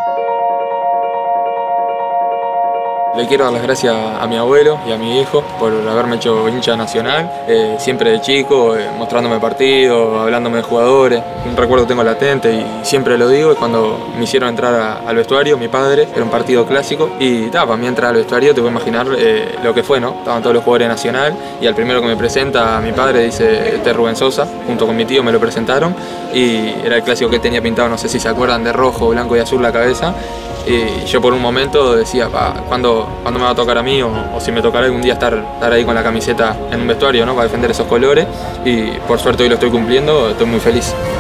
Le quiero dar las gracias a mi abuelo y a mi viejo por haberme hecho hincha nacional, siempre de chico, mostrándome partidos, hablándome de jugadores. Un recuerdo que tengo latente y siempre lo digo, es cuando me hicieron entrar al vestuario, mi padre, era un partido clásico, y para mí entrar al vestuario te puedo imaginar lo que fue, ¿no? Estaban todos los jugadores de Nacional y al primero que me presenta mi padre dice, este es Rubén Sosa, junto con mi tío me lo presentaron y era el clásico que tenía pintado, no sé si se acuerdan, de rojo, blanco y azul la cabeza. Y yo por un momento decía, ¿cuándo me va a tocar a mí? O si me tocará algún día estar ahí con la camiseta en un vestuario, ¿no? Para defender esos colores. Y por suerte hoy lo estoy cumpliendo, estoy muy feliz.